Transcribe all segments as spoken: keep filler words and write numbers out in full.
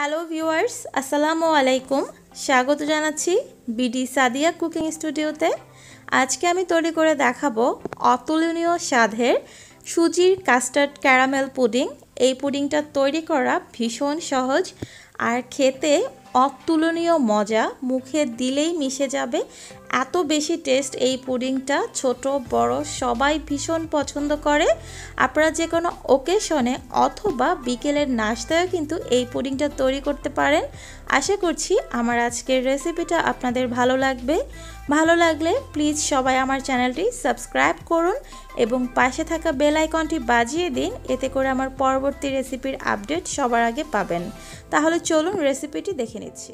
Hello viewers, আসসালামু আলাইকুম। স্বাগত জানাচ্ছি বিডি সাদিয়া কুকিং স্টুডিওতে। আজকে আমি তৈরি করে দেখাবো অতুলনীয় স্বাদের সুজির কাস্টার্ড ক্যারামেল পুডিং। এই পুডিংটা তৈরি করা ভীষণ সহজ আর খেতে অতুলনীয় মজা, মুখে দিলেই মিশে যাবে এত বেশি টেস্ট। এই পুডিংটা ছোট বড় সবাই ভীষণ পছন্দ করে। আপনারা যে কোনো ওকেশনে অথবা বিকেলের নাস্তায়ও কিন্তু এই পুডিংটা তৈরি করতে পারেন। আশা করছি আমার আজকের রেসিপিটা আপনাদের ভালো লাগবে। ভালো লাগলে প্লিজ সবাই আমার চ্যানেলটি সাবস্ক্রাইব করুন এবং পাশে থাকা বেল আইকনটি বাজিয়ে দিন, এতে করে আমার পরবর্তী রেসিপির আপডেট সবার আগে পাবেন। তাহলে চলুন রেসিপিটি দেখে নিচ্ছি।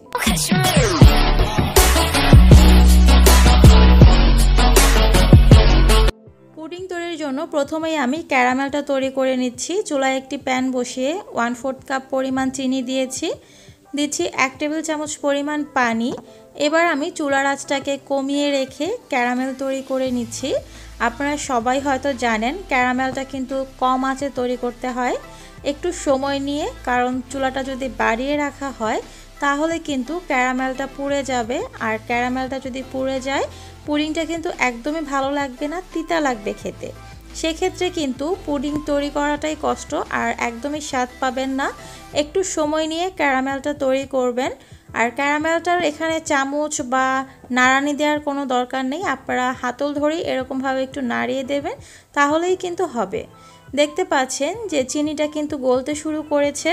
পুডিং তৈরির জন্য প্রথমেই আমি ক্যারামেলটা তৈরি করে নিচ্ছি। চুলায় একটি প্যান বসিয়ে ওয়ান ফোর্থ কাপ পরিমাণ চিনি দিয়েছি, দিচ্ছি এক টেবিল চামচ পরিমাণ পানি। এবার আমি চুলার আঁচটাকে কমিয়ে রেখে ক্যারামেল তৈরি করে নিচ্ছি। আপনারা সবাই হয়তো জানেন ক্যারামেলটা কিন্তু কম আঁচে তৈরি করতে হয়, একটু সময় নিয়ে, কারণ চুলাটা যদি বাড়িয়ে রাখা হয় তাহলে কিন্তু ক্যারামেলটা পুড়ে যাবে। আর ক্যারামেলটা যদি পুড়ে যায় পুডিংটা কিন্তু একদমই ভালো লাগবে না, তিতা লাগবে খেতে। সেক্ষেত্রে কিন্তু পুডিং তৈরি করাটাই কষ্ট আর একদমই স্বাদ পাবেন না। একটু সময় নিয়ে ক্যারামেলটা তৈরি করবেন। আর ক্যারামেলটার এখানে চামচ বা নাড়ানি দেওয়ার কোনো দরকার নেই, আপনারা হাতল ধরেই এরকমভাবে একটু নাড়িয়ে দেবেন, তাহলেই কিন্তু হবে। দেখতে পাচ্ছেন যে চিনিটা কিন্তু গলতে শুরু করেছে।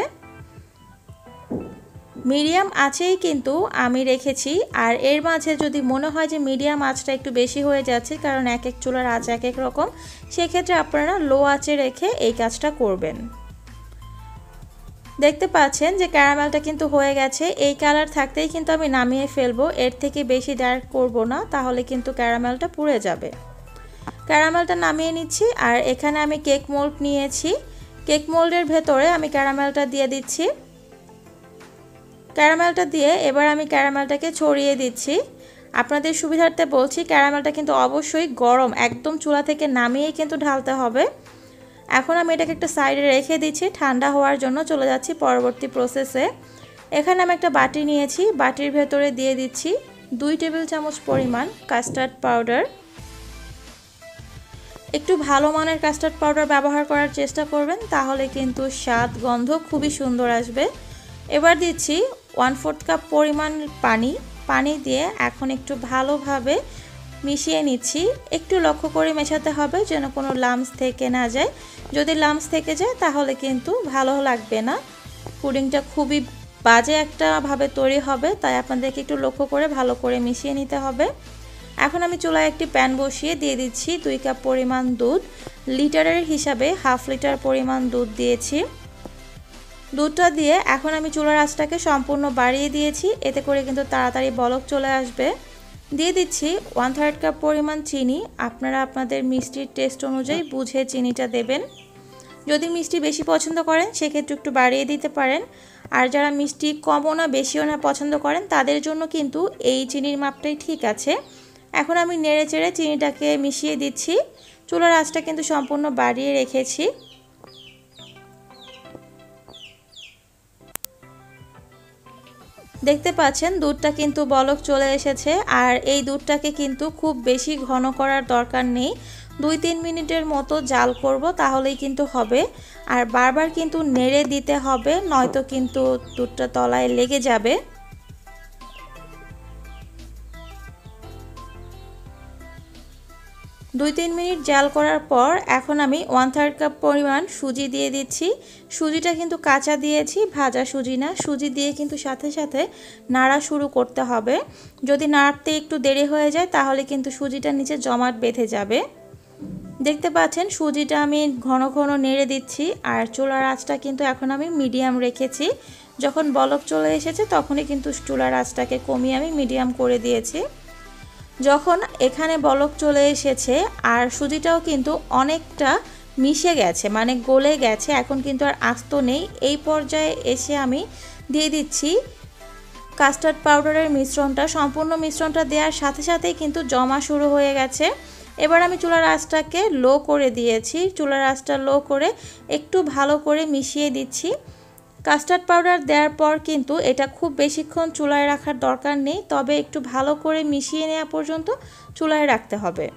মিডিয়াম আঁচেই কিন্তু আমি রেখেছি। আর এর মাঝে যদি মনে হয় যে মিডিয়াম আঁচটা একটু বেশি হয়ে যাচ্ছে, কারণ এক এক চুলার আঁচ এক এক রকম, সেক্ষেত্রে আপনারা লো আঁচে রেখে এই কাজটা করবেন। দেখতে পাচ্ছেন যে ক্যারামেলটা কিন্তু হয়ে গেছে। এই কালার থাকতেই কিন্তু আমি নামিয়ে ফেলবো, এর থেকে বেশি ডার্ক করব না, তাহলে কিন্তু ক্যারামেলটা পুড়ে যাবে। ক্যারামেলটা নামিয়ে নিচ্ছি। আর এখানে আমি কেক মোল্ড নিয়েছি, কেক মোল্ডের ভেতরে আমি ক্যারামেলটা দিয়ে দিচ্ছি। ক্যারামেলটা দিয়ে এবার আমি ক্যারামেলটাকে ছড়িয়ে দিচ্ছি। আপনাদের সুবিধার্থে বলছি, ক্যারামেলটা কিন্তু অবশ্যই গরম, একদম চুলা থেকে নামিয়েই কিন্তু ঢালতে হবে। এখন আমি এটাকে একটা সাইডে রেখে দিচ্ছি, ঠান্ডা হওয়ার জন্য চলে যাচ্ছি পরবর্তী প্রসেসে। এখানে আমি একটা বাটি নিয়েছি, বাটির ভেতরে দিয়ে দিচ্ছি দুই টেবিল চামচ পরিমাণ কাস্টার্ড পাউডার। একটু ভালো মানের কাস্টার্ড পাউডার ব্যবহার করার চেষ্টা করবেন, তাহলে কিন্তু স্বাদ গন্ধ খুবই সুন্দর আসবে। এবার দিচ্ছি ওয়ান ফোর্থ কাপ পরিমাণ পানি। পানি দিয়ে এখন একটু ভালোভাবে মিশিয়ে নিচ্ছি। একটু লক্ষ্য করে মেশাতে হবে যেন কোনো লাম্পস থেকে না যায়। যদি লাম্পস থেকে যায় তাহলে কিন্তু ভালো লাগবে না, পুডিংটা খুবই বাজে একটা ভাবে তৈরি হবে। তাই আপনাদেরকে একটু লক্ষ্য করে ভালো করে মিশিয়ে নিতে হবে। এখন আমি চুলায় একটি প্যান বসিয়ে দিয়ে দিচ্ছি দুই কাপ পরিমাণ দুধ। লিটারের হিসাবে হাফ লিটার পরিমাণ দুধ দিয়েছি। দুধটা দিয়ে এখন আমি চুলার আঁচটাকে সম্পূর্ণ বাড়িয়ে দিয়েছি, এতে করে কিন্তু তাড়াতাড়ি বলক চলে আসবে। দিয়ে দিচ্ছি ওয়ান থার্ড কাপ পরিমাণ চিনি। আপনারা আপনাদের মিষ্টির টেস্ট অনুযায়ী বুঝে চিনিটা দেবেন। যদি মিষ্টি বেশি পছন্দ করেন সেক্ষেত্রে একটু বাড়িয়ে দিতে পারেন। আর যারা মিষ্টি কমও না বেশিও না পছন্দ করেন তাদের জন্য কিন্তু এই চিনির মাপটাই ঠিক আছে। এখন আমি নেড়ে চেড়ে চিনিটাকে মিশিয়ে দিচ্ছি। চুলার আঁচটা কিন্তু সম্পূর্ণ বাড়িয়ে রেখেছি। দেখতে পাচ্ছেন দুধটা কিন্তু বলক চলে এসেছে। আর এই দুধটাকে কিন্তু খুব বেশি ঘন করার দরকার নেই, দুই তিন মিনিটের মতো জাল করব, তাহলেই কিন্তু হবে। আর বারবার কিন্তু নেড়ে দিতে হবে, নয়তো কিন্তু দুধটা তলায় লেগে যাবে। দুই তিন মিনিট জাল করার পর এখন আমি ওয়ান থার্ড কাপ পরিমাণ সুজি দিয়ে দিচ্ছি। সুজিটা কিন্তু কাঁচা দিয়েছি, ভাজা সুজি না। সুজি দিয়ে কিন্তু সাথে সাথে নাড়া শুরু করতে হবে। যদি নাড়তে একটু দেরি হয়ে যায় তাহলে কিন্তু সুজিটা নিচে জমাট বেঁধে যাবে। দেখতে পাচ্ছেন সুজিটা আমি ঘন ঘন নেড়ে দিচ্ছি। আর চুলার আঁচটা কিন্তু এখন আমি মিডিয়াম রেখেছি। যখন বলক চলে এসেছে তখনই কিন্তু চুলার আঁচটাকে কমিয়ে আমি মিডিয়াম করে দিয়েছি। যখন এখানে বলক চলে এসেছে আর সুজিটাও কিন্তু অনেকটা মিশে গেছে, মানে গলে গেছে, এখন কিন্তু আর আস্ত নেই, এই পর্যায়ে এসে আমি দিয়ে দিচ্ছি কাস্টার্ড পাউডারের মিশ্রণটা। সম্পূর্ণ মিশ্রণটা দেওয়ার সাথে সাথেই কিন্তু জমা শুরু হয়ে গেছে। এবার আমি চুলার আঁচটাকে লো করে দিয়েছি। চুলার আঁচটা লো করে একটু ভালো করে মিশিয়ে দিচ্ছি। কাস্টার্ড পাউডার দেওয়ার পর কিন্তু এটা খুব বেশিক্ষণ চুলায় রাখার দরকার নেই, তবে একটু ভালো করে মিশিয়ে নেওয়া পর্যন্ত চুলায় রাখতে হবে।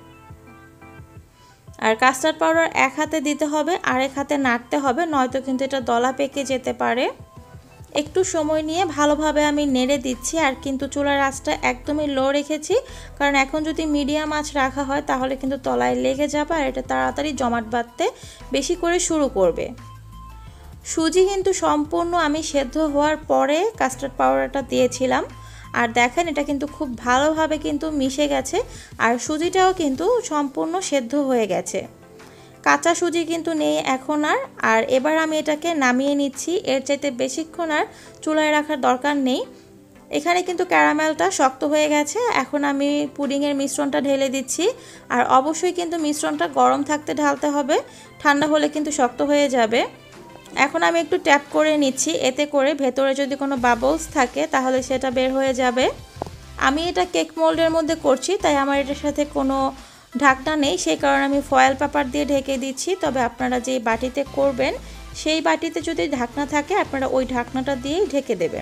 আর কাস্টার্ড পাউডার এক হাতে দিতে হবে, আরেক হাতে নাড়তে হবে, নয়তো কিন্তু এটা দলা পেকে যেতে পারে। একটু সময় নিয়ে ভালোভাবে আমি নেড়ে দিচ্ছি, আর কিন্তু চুলার আঁচটা একদমই লো রেখেছি, কারণ এখন যদি মিডিয়াম আঁচ রাখা হয় তাহলে কিন্তু তলায় লেগে যাবে আর এটা তাড়াতাড়ি জমাট বাঁধতে বেশি করে শুরু করবে। সুজি কিন্তু সম্পূর্ণ আমি সেদ্ধ হওয়ার পরে কাস্টার্ড পাউডারটা দিয়েছিলাম, আর দেখেন এটা কিন্তু খুব ভালোভাবে কিন্তু মিশে গেছে, আর সুজিটাও কিন্তু সম্পূর্ণ সেদ্ধ হয়ে গেছে। কাঁচা সুজি কিন্তু নেই এখন আর। আর এবার আমি এটাকে নামিয়ে নিচ্ছি, এর চাইতে বেশিক্ষণ আর চুলায় রাখার দরকার নেই। এখানে কিন্তু ক্যারামেলটা শক্ত হয়ে গেছে, এখন আমি পুডিংয়ের মিশ্রণটা ঢেলে দিচ্ছি। আর অবশ্যই কিন্তু মিশ্রণটা গরম থাকতে ঢালতে হবে, ঠান্ডা হলে কিন্তু শক্ত হয়ে যাবে। এখন আমি একটু ট্যাপ করে নিচ্ছি, এতে করে ভেতরে যদি কোনো বাবলস থাকে তাহলে সেটা বের হয়ে যাবে। আমি এটা কেক মোল্ডের মধ্যে করছি, তাই আমার এটার সাথে কোনো ঢাকনা নেই, সেই কারণে আমি ফয়েল পেপার দিয়ে ঢেকে দিচ্ছি। তবে আপনারা যে বাটিতে করবেন সেই বাটিতে যদি ঢাকনা থাকে আপনারা ওই ঢাকনাটা দিয়েই ঢেকে দেবেন।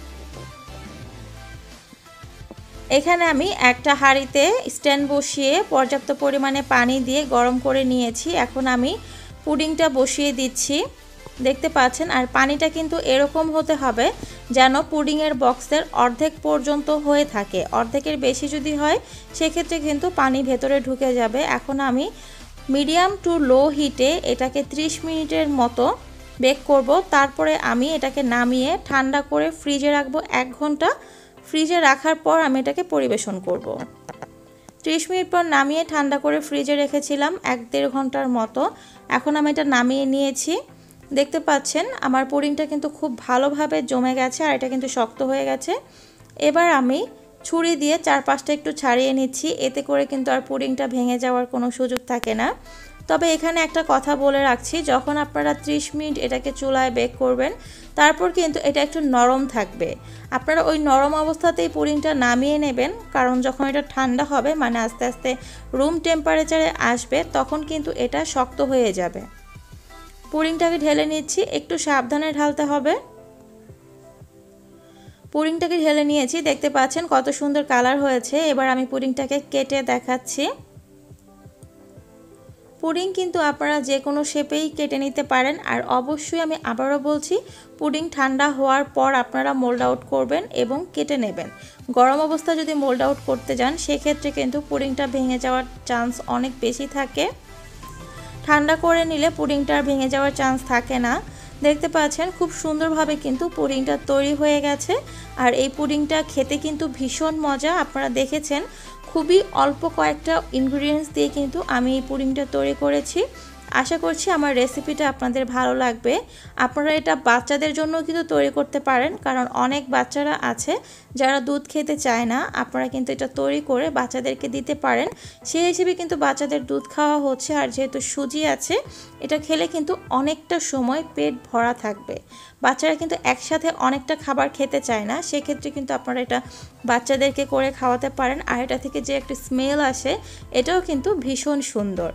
এখানে আমি একটা হাঁড়িতে স্ট্যান্ড বসিয়ে পর্যাপ্ত পরিমাণে পানি দিয়ে গরম করে নিয়েছি। এখন আমি পুডিংটা বসিয়ে দিচ্ছি, দেখতে পাচ্ছেন। আর পানিটা কিন্তু এরকম হতে হবে যেন পুডিংয়ের বক্সের অর্ধেক পর্যন্ত হয়ে থাকে, অর্ধেকের বেশি যদি হয় সেক্ষেত্রে কিন্তু পানি ভেতরে ঢুকে যাবে। এখন আমি মিডিয়াম টু লো হিটে এটাকে ত্রিশ মিনিটের মতো বেক করব, তারপরে আমি এটাকে নামিয়ে ঠান্ডা করে ফ্রিজে রাখবো এক ঘন্টা। ফ্রিজে রাখার পর আমি এটাকে পরিবেশন করব। ত্রিশ মিনিট পর নামিয়ে ঠান্ডা করে ফ্রিজে রেখেছিলাম এক দেড় ঘন্টার মতো। এখন আমি এটা নামিয়ে নিয়েছি, দেখতে পাচ্ছেন আমার পুডিংটা কিন্তু খুব ভালোভাবে জমে গেছে আর এটা কিন্তু শক্ত হয়ে গেছে। এবার আমি ছুরি দিয়ে চারপাশটা একটু ছাড়িয়ে নিচ্ছি, এতে করে কিন্তু আর পুডিংটা ভেঙে যাওয়ার কোনো সুযোগ থাকে না। তবে এখানে একটা কথা বলে রাখছি, যখন আপনারা ত্রিশ মিনিট এটাকে চুলায় বেক করবেন তারপর কিন্তু এটা একটু নরম থাকবে। আপনারা ওই নরম অবস্থাতেই পুডিংটা নামিয়ে নেবেন, কারণ যখন এটা ঠান্ডা হবে মানে আস্তে আস্তে রুম টেম্পারেচারে আসবে তখন কিন্তু এটা শক্ত হয়ে যাবে। পুডিংটাকে ঢেলে নিচ্ছি, একটু সাবধানে ঢালতে হবে। পুডিংটাকে ঢেলে নিয়েছি, দেখতে পাচ্ছেন কত সুন্দর কালার হয়েছে। এবার আমি পুডিংটাকে কেটে দেখাচ্ছি। পুডিং কিন্তু আপনারা যে কোনো শেপেই কেটে নিতে পারেন, আর অবশ্যই আমি আবারও বলছি পুডিং ঠান্ডা হওয়ার পর আপনারা মোল্ড আউট করবেন এবং কেটে নেবেন। গরম অবস্থায় যদি মোল্ড আউট করতে যান সেক্ষেত্রে কিন্তু পুডিংটা ভেঙে যাওয়ার চান্স অনেক বেশি থাকে। ঠান্ডা করে নিলে পুডিংটা আর ভেঙে যাওয়ার চান্স থাকে না। দেখতে পাচ্ছেন খুব সুন্দরভাবে কিন্তু পুডিংটা তৈরি হয়ে গেছে, আর এই পুডিংটা খেতে কিন্তু ভীষণ মজা। আপনারা দেখেছেন খুবই অল্প কয়েকটা ইনগ্রিডিয়েন্টস দিয়ে কিন্তু আমি এই পুডিংটা তৈরি করেছি। আশা করছি আমার রেসিপিটা আপনাদের ভালো লাগবে। আপনারা এটা বাচ্চাদের জন্য কিন্তু তৈরি করতে পারেন, কারণ অনেক বাচ্চারা আছে যারা দুধ খেতে চায় না। আপনারা কিন্তু এটা তৈরি করে বাচ্চাদেরকে দিতে পারেন, সেই হিসেবে কিন্তু বাচ্চাদের দুধ খাওয়া হচ্ছে। আর যেহেতু সুজি আছে এটা খেলে কিন্তু অনেকটা সময় পেট ভরা থাকবে। বাচ্চারা কিন্তু একসাথে অনেকটা খাবার খেতে চায় না, সেক্ষেত্রে কিন্তু আপনারা এটা বাচ্চাদেরকে করে খাওয়াতে পারেন। আর এটা থেকে যে একটা স্মেল আসে এটাও কিন্তু ভীষণ সুন্দর।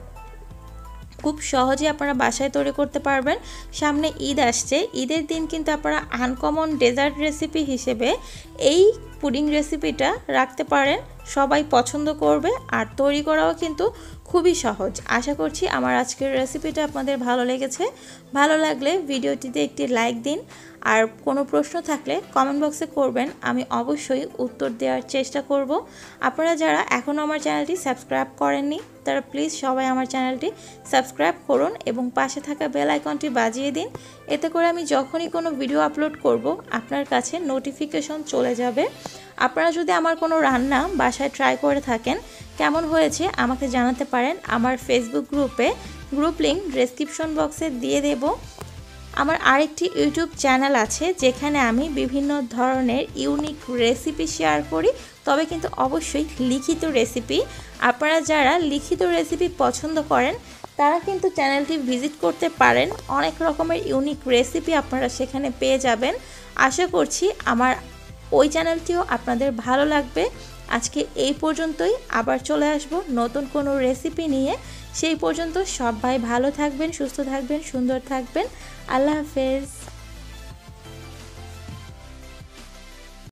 খুব সহজে আপনারা বাসায় তৈরি করতে পারবেন। সামনে ঈদ আসছে, ঈদের দিন কিন্তু আপনারা আনকমন ডেজার্ট রেসিপি হিসেবে এই পুডিং রেসিপিটা রাখতে পারেন, সবাই পছন্দ করবে। আর তৈরি করাও কিন্তু খুবই সহজ। আশা করছি আমার আজকের রেসিপিটা আপনাদের ভালো লেগেছে। ভালো লাগলে ভিডিওটিতে একটি লাইক দিন, আর কোনো প্রশ্ন থাকলে কমেন্ট বক্সে করবেন, আমি অবশ্যই উত্তর দেওয়ার চেষ্টা করব। আপনারা যারা এখনও আমার চ্যানেলটি সাবস্ক্রাইব করেননি তারা প্লিজ সবাই আমার চ্যানেলটি সাবস্ক্রাইব করুন এবং পাশে থাকা বেল আইকনটি বাজিয়ে দিন, এতে করে আমি যখনই কোনো ভিডিও আপলোড করব আপনার কাছে নোটিফিকেশন চলে যাবে। আপনারা যদি আমার কোনো রান্না বাসায় ট্রাই করে থাকেন, কেমন হয়েছে আমাকে জানাতে পারেন আমার ফেসবুক গ্রুপে, গ্রুপ লিঙ্ক ডেসক্রিপশন বক্সে দিয়ে দেব। আমার আরেকটি ইউটিউব চ্যানেল আছে যেখানে আমি বিভিন্ন ধরনের ইউনিক রেসিপি শেয়ার করি, তবে কিন্তু অবশ্যই লিখিত রেসিপি। আপনারা যারা লিখিত রেসিপি পছন্দ করেন তারা কিন্তু চ্যানেলটি ভিজিট করতে পারেন, অনেক রকমের ইউনিক রেসিপি আপনারা সেখানে পেয়ে যাবেন। আশা করছি আমার ওই চ্যানেলটিও আপনাদের ভালো লাগবে। আজকে এই পর্যন্তই, আবার চলে আসব নতুন কোনো রেসিপি নিয়ে। সেই পর্যন্ত সবাই ভালো থাকবেন, সুস্থ থাকবেন, সুন্দর থাকবেন। আল্লাহ হাফেজ।